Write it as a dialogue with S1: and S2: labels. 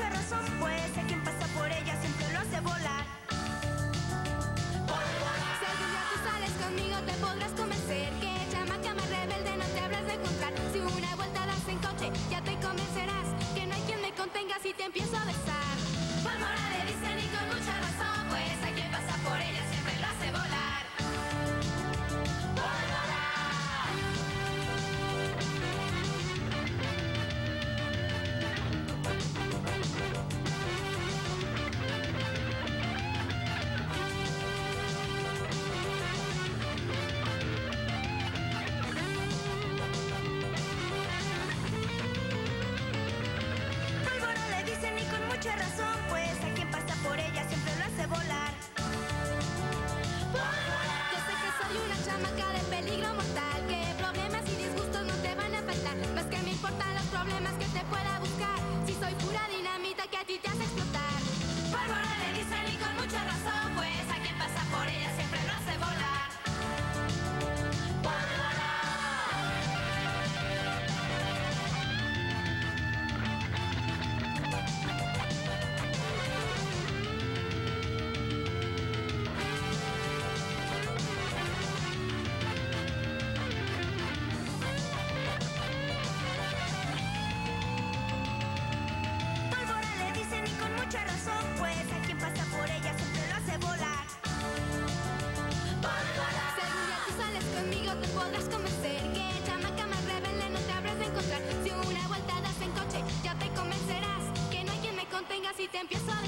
S1: mucha razón, pues a quien pasa por ella siempre lo hace volar.
S2: Si algún día tú sales conmigo te podrás convencer que chamaca más rebelde no te habrás de encontrar. Si una vuelta das en coche ya te convencerás que no hay quien me contenga si te empiezo a besar. Pólvora le dicen y con mucha razón, pues a quien pasa por ella siempre lo hace volar. ¡Pólvora!
S1: Pólvora le dicen y con mucha razón, pues a quien pasa por ella siempre lo hace volar.
S2: Yo sé que soy una chamaca de peligro mortal, que problemas y disgustos no te van a faltar. Más que me importan los problemas que te pueda buscar, si soy pura dinamita que a ti te hace explotar. Pólvora le dicen y con mucha razón, pues a quien pasa por ella siempre lo hace volar. ¡Pólvora!
S1: Pólvora le dicen y con mucha razón, pues a quien pasa por ella siempre lo hace volar.
S2: Si algún día tú sales conmigo te podrás convencer que chamaca más rebelde no te habrás de encontrar. Si una vuelta das en coche ya te convencerás que no hay quien me contenga si te empiezo a